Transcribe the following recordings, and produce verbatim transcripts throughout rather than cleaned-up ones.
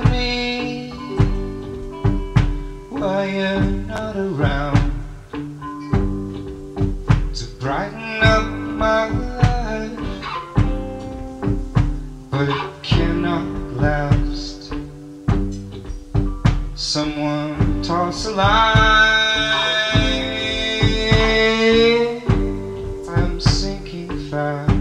me while you're not around to brighten up my life, but it cannot last. Someone toss a line. I'm sinking fast.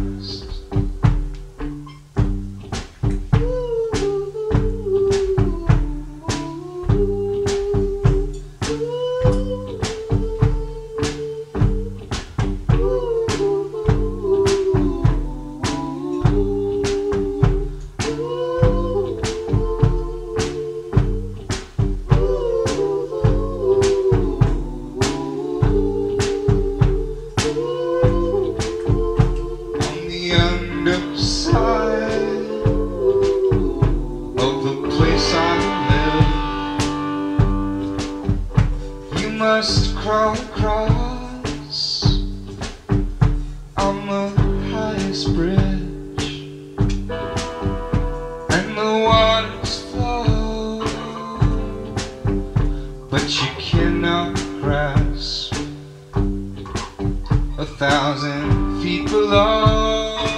Underside of the place I live, you must crawl across on the highest bridge, and the waters flow, but you cannot grasp a thousand feet below.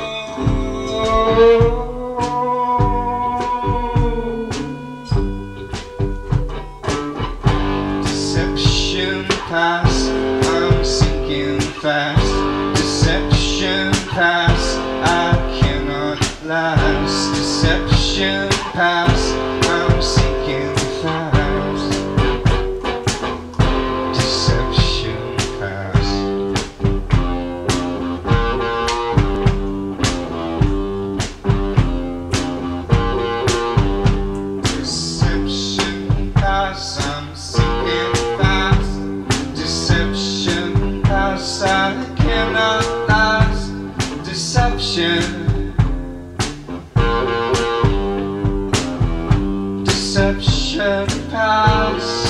Deception past, I'm sinking fast. Deception past, I cannot last. Deception past, I'm sinking fast. Deception past. I'm sinking fast. Deception past, I cannot last. Deception. Deception past.